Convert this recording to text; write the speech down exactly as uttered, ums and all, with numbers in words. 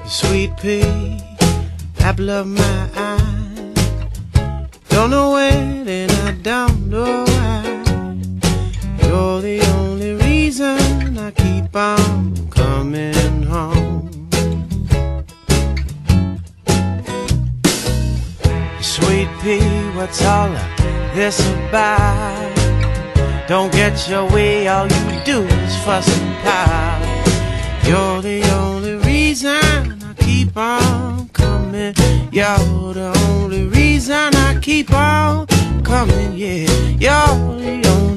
Sweet pea, apple of my eye. Don't know when and I don't know why. You're the only reason I keep on coming home. Sweet pea, what's all of this about? Don't get your way, all you do is fuss and pout. You're the only reason I keep on coming. You're the only reason I keep on coming, yeah. You're the only